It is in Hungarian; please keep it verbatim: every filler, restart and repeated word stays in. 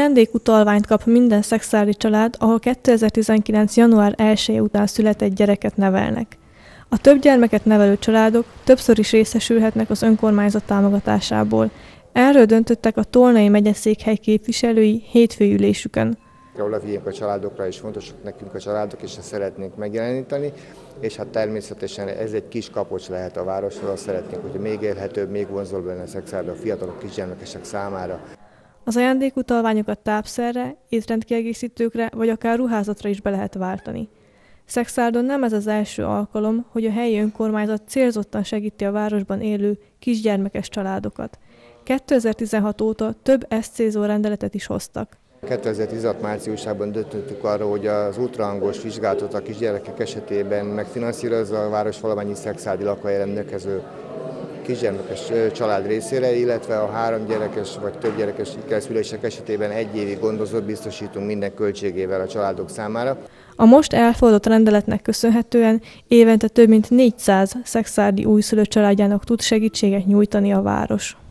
Ajándékutalványt kap minden szekszárdi család, ahol kétezer-tizenkilenc. január elseje után született gyereket nevelnek. A több gyermeket nevelő családok többször is részesülhetnek az önkormányzat támogatásából. Erről döntöttek a Tolnai megyeszékhely képviselői hétfői ülésükön. Odafigyelünk a családokra, és fontosak nekünk a családok, és ezt szeretnénk megjeleníteni, és hát természetesen ez egy kis kapocs lehet a városra, azt szeretnénk, hogy még élhetőbb, még vonzóbb lenne Szekszárd a fiatalok, kisgyermekesek számára. Az ajándékutalványokat tápszerre, étrendkiegészítőkre vagy akár ruházatra is be lehet váltani. Szekszárdon nem ez az első alkalom, hogy a helyi önkormányzat célzottan segíti a városban élő kisgyermekes családokat. kétezer-tizenhat óta több es cé-zó rendeletet is hoztak. kétezer-tizenhat márciusában döntöttük arról, hogy az ultrahangos vizsgálatot a kisgyerekek esetében megfinanszírozza a város valamennyi szekszárdi lakóhelyen rendelkező kisgyermekes család részére, illetve a három gyerekes vagy több gyerekes ikerszülések esetében egy évig gondozót biztosítunk minden költségével a családok számára. A most elfogadott rendeletnek köszönhetően évente több mint négyszáz szekszárdi újszülött családjának tud segítséget nyújtani a város.